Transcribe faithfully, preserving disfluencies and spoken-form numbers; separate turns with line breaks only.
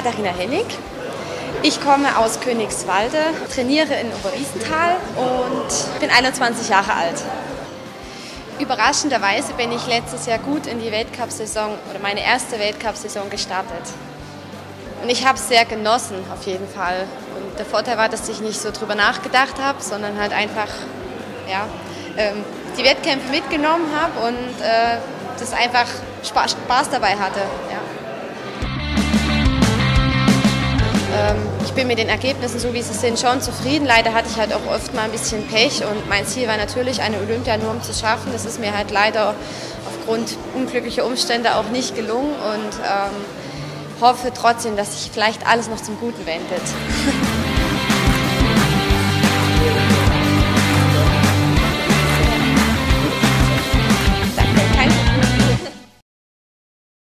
Katharina Hennig. Ich komme aus Königswalde, trainiere in Oberwiesenthal und bin einundzwanzig Jahre alt. Überraschenderweise bin ich letztes Jahr gut in die Weltcup-Saison oder meine erste Weltcup-Saison gestartet. Und ich habe es sehr genossen, auf jeden Fall. Und der Vorteil war, dass ich nicht so drüber nachgedacht habe, sondern halt einfach ja, ähm, die Wettkämpfe mitgenommen habe und äh, das einfach Spaß, Spaß dabei hatte. Ja. Ähm, ich bin mit den Ergebnissen, so wie sie sind, schon zufrieden. Leider hatte ich halt auch oft mal ein bisschen Pech und mein Ziel war natürlich, eine Olympianorm zu schaffen. Das ist mir halt leider aufgrund unglücklicher Umstände auch nicht gelungen und ähm, hoffe trotzdem, dass sich vielleicht alles noch zum Guten wendet.